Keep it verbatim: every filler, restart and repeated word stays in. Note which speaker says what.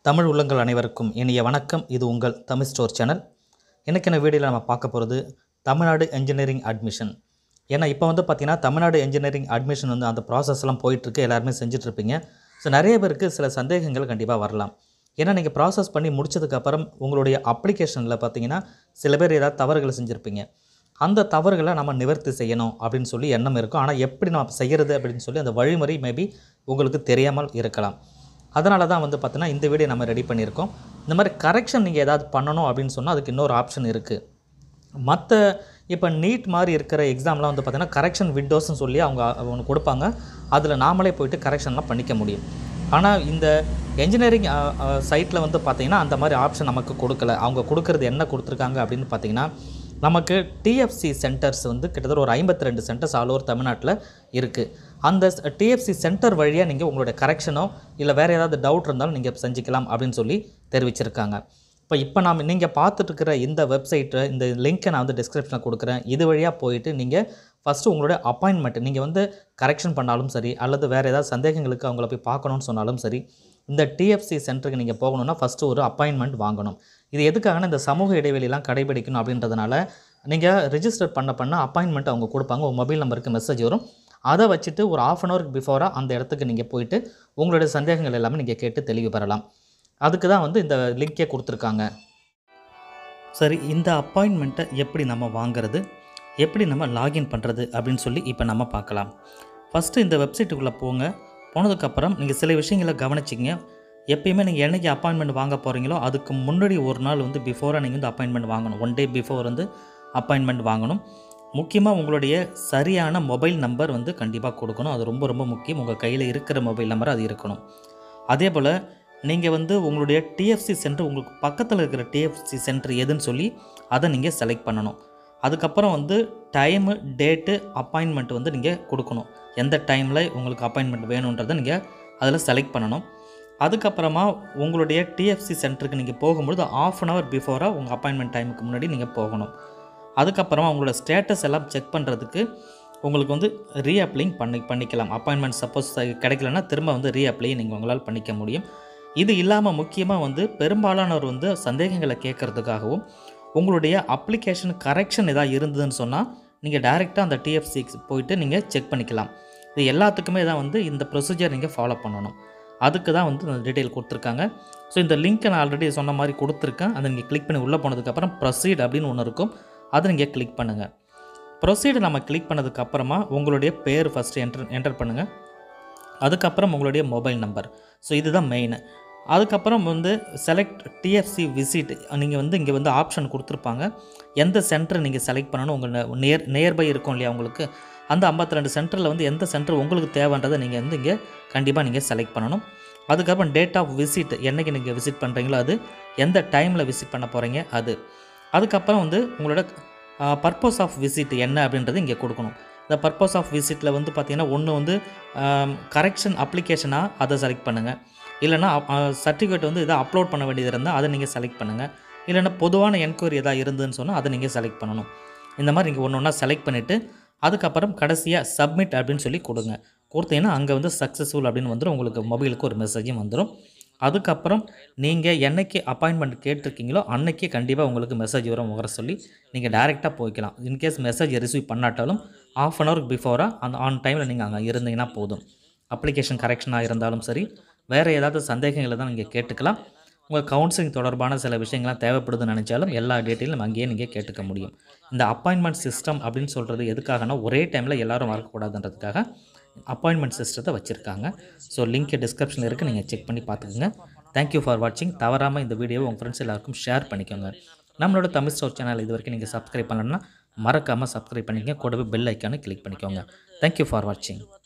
Speaker 1: தமிழ் உள்ளங்கள் அனைவருக்கும் இனிய வணக்கம். இது உங்கள் தமிழ் ஸ்டோர் சேனல். இன்றைக்கான வீடியோவில் நம்ம பார்க்க போகிறது தமிழ்நாடு என்ஜினியரிங் அட்மிஷன். ஏன்னா இப்போ வந்து பார்த்திங்கன்னா தமிழ்நாடு என்ஜினியரிங் அட்மிஷன் வந்து அந்த ப்ராசஸ்லாம் போயிட்டுருக்கு, எல்லாருமே செஞ்சிட்ருப்பீங்க. ஸோ நிறைய பேருக்கு சில சந்தேகங்கள் கண்டிப்பாக வரலாம். ஏன்னா நீங்கள் ப்ராசஸ் பண்ணி முடிச்சதுக்கப்புறம் உங்களுடைய அப்ளிகேஷனில் பார்த்திங்கன்னா சில பேர் ஏதாவது தவறுகளை செஞ்சுருப்பீங்க. அந்த தவறுகளை நம்ம நிவர்த்தி செய்யணும் அப்படின்னு சொல்லி எண்ணம் இருக்கும். ஆனால் எப்படி நம்ம செய்கிறது அப்படின்னு சொல்லி அந்த வழிமுறை மேபி உங்களுக்கு தெரியாமல் இருக்கலாம். அதனால தான் வந்து பார்த்தீங்கன்னா இந்த வீடியோ நம்ம ரெடி பண்ணியிருக்கோம். இந்த மாதிரி கரெக்ஷன் நீங்கள் ஏதாவது பண்ணணும் அப்படின்னு சொன்னால் அதுக்கு இன்னொரு ஆப்ஷன் இருக்குது. மற்ற இப்போ நீட் மாதிரி இருக்கிற எக்ஸாம்லாம் வந்து பார்த்திங்கன்னா கரெக்ஷன் விண்டோஸ்ன்னு சொல்லி அவங்க ஒன்று கொடுப்பாங்க. அதில் நாமளே போய்ட்டு கரெக்ஷன்லாம் பண்ணிக்க முடியும். ஆனால் இந்த என்ஜினியரிங் சைட்டில் வந்து பார்த்திங்கன்னா அந்த மாதிரி ஆப்ஷன் நமக்கு கொடுக்கல. அவங்க கொடுக்குறது என்ன கொடுத்துருக்காங்க அப்படின்னு பார்த்திங்கன்னா, நமக்கு டிஎஃப்சி சென்டர்ஸ் வந்து கிட்டத்தட்ட ஒரு ஐம்பத்தி ரெண்டு சென்டர்ஸ் ஆல் ஓவர் தமிழ்நாட்டில் இருக்குது. அந்த டிஎஃப்சி சென்டர் வழியாக நீங்கள் உங்களுடைய கரெக்ஷனோ இல்லை வேறு ஏதாவது டவுட் இருந்தாலும் நீங்கள் செஞ்சுக்கலாம் அப்படின்னு சொல்லி தெரிவிச்சிருக்காங்க. இப்போ இப்போ நாம் நீங்கள் பார்த்துட்டுருக்கிற இந்த வெப்சைட்டை, இந்த லிங்க்கை நான் வந்து டிஸ்கிரிப்ஷனில் கொடுக்குறேன். இது வழியாக போயிட்டு நீங்கள் ஃபஸ்ட்டு உங்களுடைய அப்பாயின்மெண்ட் நீங்கள் வந்து கரெக்ஷன் பண்ணாலும் சரி, அல்லது வேறு ஏதாவது சந்தேகங்களுக்கு அவங்கள போய் பார்க்கணுன்னு சொன்னாலும் சரி, இந்த டிஎஃப்சி சென்டருக்கு நீங்கள் போகணுன்னா ஃபஸ்ட்டு ஒரு அப்பாயின்மெண்ட் வாங்கணும். இது எதுக்காகனா இந்த சமூக இடைவெளியெல்லாம் கடைபிடிக்கணும் அப்படின்றதுனால நீங்கள் ரிஜிஸ்டர் பண்ண பண்ண அப்பாயின்மெண்ட் அவங்க கொடுப்பாங்க. உங்கள் மொபைல் நம்பருக்கு மெசேஜ் வரும். அதை வச்சுட்டு ஒரு ஆஃப் அன் ஹவருக்கு பிஃபோராக அந்த இடத்துக்கு நீங்கள் போயிட்டு உங்களுடைய சந்தேகங்கள் எல்லாமே நீங்கள் கேட்டு தெளிவு பெறலாம். அதுக்கு தான் வந்து இந்த லிங்க்கே கொடுத்துருக்காங்க. சரி, இந்த அப்பாயின்மெண்ட்டை எப்படி நம்ம வாங்கிறது, எப்படி நம்ம லாகின் பண்ணுறது அப்படின்னு சொல்லி இப்போ நம்ம பார்க்கலாம். ஃபஸ்ட்டு இந்த வெப்சைட்டுக்குள்ளே போங்க. போனதுக்கப்புறம் நீங்கள் சில விஷயங்களை கவனிச்சிங்க. எப்பயுமே நீங்கள் என்றைக்கு அப்பாயின்மெண்ட் வாங்க போகிறீங்களோ அதுக்கு முன்னாடி ஒரு நாள் வந்து பிஃபோராக நீங்கள் வந்து அப்பாயின்மெண்ட் வாங்கணும். ஒன் டே பிஃபோர் வந்து அப்பாயின்மெண்ட் வாங்கணும். முக்கியமாக உங்களுடைய சரியான மொபைல் நம்பர் வந்து கண்டிப்பாக கொடுக்கணும். அது ரொம்ப ரொம்ப முக்கியம். உங்கள் கையில் இருக்கிற மொபைல் நம்பர் அது இருக்கணும். அதே போல் நீங்கள் வந்து உங்களுடைய டிஎஃப்சி சென்டர், உங்களுக்கு பக்கத்தில் இருக்கிற டிஎஃப்சி சென்டர் எதுன்னு சொல்லி அதை நீங்கள் செலக்ட் பண்ணணும். அதுக்கப்புறம் வந்து டைமு, டேட்டு, அப்பாயின்மெண்ட் வந்து நீங்கள் கொடுக்கணும். எந்த டைமில் உங்களுக்கு அப்பாயின்மெண்ட் வேணுன்றதை நீங்கள் அதில் செலக்ட் பண்ணணும். அதுக்கப்புறமா உங்களுடைய டிஎஃப்சி சென்டருக்கு நீங்கள் போகும்பொழுது ஆஃப் அன் ஹவர் பிஃபோராக உங்கள் அப்பாயின்மெண்ட் டைமுக்கு முன்னாடி நீங்கள் போகணும். அதுக்கப்புறமா உங்களோட ஸ்டேட்டஸ் எல்லாம் செக் பண்ணுறதுக்கு உங்களுக்கு வந்து ரீஅப்ளைங் பண்ணி பண்ணிக்கலாம். அப்பாயின்மெண்ட் சப்போஸ் கிடைக்கலன்னா திரும்ப வந்து ரீஅப்ளை நீங்கள் உங்களால் பண்ணிக்க முடியும். இது இல்லாமல் முக்கியமாக வந்து பெரும்பாலானவர் வந்து சந்தேகங்களை கேட்குறதுக்காகவும் உங்களுடைய அப்ளிகேஷன் கரெக்ஷன் எதாவது இருந்ததுன்னு சொன்னால் நீங்கள் டைரெக்டாக அந்த டிஎஃப்சிக்கு போயிட்டு நீங்கள் செக் பண்ணிக்கலாம். இது எல்லாத்துக்குமே தான் வந்து இந்த ப்ரொசீஜர் நீங்கள் ஃபாலோ பண்ணணும். அதுக்கு தான் வந்து அந்த டீட்டெயில் கொடுத்துருக்காங்க. ஸோ இந்த லிங்க்கை நான் ஆல்ரெடி சொன்ன மாதிரி கொடுத்துருக்கேன். அதை நீங்கள் கிளிக் பண்ணி உள்ளே போனதுக்கப்புறம் ப்ரொசீட் அப்படின்னு ஒன்று இருக்கும். அதை நீங்கள் கிளிக் பண்ணுங்கள். ப்ரொசீடு நம்ம கிளிக் பண்ணதுக்கப்புறமா உங்களுடைய பேர் ஃபஸ்ட்டு என்டர் என்டர் பண்ணுங்கள். அதுக்கப்புறம் உங்களுடைய மொபைல் நம்பர். ஸோ இதுதான் மெயின். அதுக்கப்புறம் வந்து செலக்ட் டிஎஃப்சி விசிட். நீங்கள் வந்து இங்கே வந்து ஆப்ஷன் கொடுத்துருப்பாங்க. எந்த சென்டர் நீங்கள் செலக்ட் பண்ணணும், உங்கள் நியர் நியர்பை இருக்கும் இல்லையா உங்களுக்கு, அந்த ஐம்பத்தி ரெண்டு சென்டரில் வந்து எந்த சென்டர் உங்களுக்கு தேவைன்றதை நீங்கள் வந்து இங்கே கண்டிப்பாக நீங்கள் செலக்ட் பண்ணணும். அதுக்கப்புறம் டேட் ஆஃப் விசிட், என்றைக்கு நீங்கள் விசிட் பண்ணுறீங்களோ அது, எந்த டைமில் விசிட் பண்ண போகிறீங்க அது. அதுக்கப்புறம் வந்து உங்களோட பர்பஸ் ஆஃப் விசிட் என்ன அப்படின்றது இங்கே கொடுக்கணும். இந்த பர்பஸ் ஆஃப் விசிட்டில் வந்து பார்த்திங்கன்னா ஒன்று வந்து கரெக்ஷன் அப்ளிகேஷனாக அதை செலக்ட் பண்ணுங்கள். இல்லைனா சர்டிஃபிகேட் வந்து இதை அப்லோட் பண்ண வேண்டியது இருந்தால் அதை நீங்கள் செலக்ட் பண்ணுங்கள். இல்லைனா பொதுவான என்கொயரி எதாவது இருந்ததுன்னு சொன்னால் அதை நீங்கள் செலக்ட் பண்ணணும். இந்த மாதிரி நீங்கள் ஒன்று ஒன்றா செலக்ட் பண்ணிவிட்டு அதுக்கப்புறம் கடைசியாக சப்மிட் அப்படின்னு சொல்லி கொடுங்க. கொடுத்தீங்கன்னா அங்கே வந்து சக்ஸஸ்ஃபுல் அப்படின்னு வந்துடும். உங்களுக்கு மொபைலுக்கு ஒரு மெசேஜும் வந்துடும். அதுக்கப்புறம் நீங்கள் என்றைக்கு அப்பாயின்மெண்ட் கேட்டிருக்கீங்களோ அன்றைக்கே கண்டிப்பாக உங்களுக்கு மெசேஜ் வரும் வர சொல்லி நீங்கள் டைரெக்டாக போய்க்கலாம். இன்கேஸ் மெசேஜ் ரிசீவ் பண்ணாட்டாலும் ஆஃப் அன் ஹவருக்கு பிஃபோராக அந்த ஆன் டைமில் நீங்கள் அங்கே இருந்தீங்கன்னா போதும். அப்ளிகேஷன் கரெக்ஷனாக இருந்தாலும் சரி, வேறு ஏதாவது சந்தேகங்களை தான் நீங்கள் கேட்டுக்கலாம். உங்கள் கவுன்சிலிங் தொடர்பான சில விஷயங்கள்லாம் தேவைப்படுதுன்னு நினச்சாலும் எல்லா டீட்டெயிலும் அங்கேயே நீங்கள் கேட்டுக்க முடியும். இந்த அப்பாயின்மெண்ட் சிஸ்டம் அப்படின்னு சொல்கிறது எதுக்காகனா ஒரே டைமில் எல்லோரும் வரக்கூடாதுன்றதுக்காக அப்பாயின்மெண்ட் சிஸ்டத்தை வச்சுருக்காங்க. ஸோ லிங்க் டிஸ்கிரிப்ஷனில் இருக்குது, நீங்கள் செக் பண்ணி பார்த்துக்குங்க. தேங்க்யூ ஃபார் வாட்சிங். தவறாமல் இந்த வீடியோவை உங்கள் ஃப்ரெண்ட்ஸ் எல்லாருக்கும் ஷேர் பண்ணிக்கோங்க. நம்மளோட தமிழ் ஸ்டோர் சேனல் இது வரைக்கும் நீங்கள் சப்ஸ்கிரைப் பண்ணலன்னா மறக்காமல் சப்ஸ்கிரைப் பண்ணிக்கங்க. கூடவே பெல் ஐக்கானை கிளிக் பண்ணிக்கோங்க. தேங்க்யூ ஃபார் வாட்சிங்.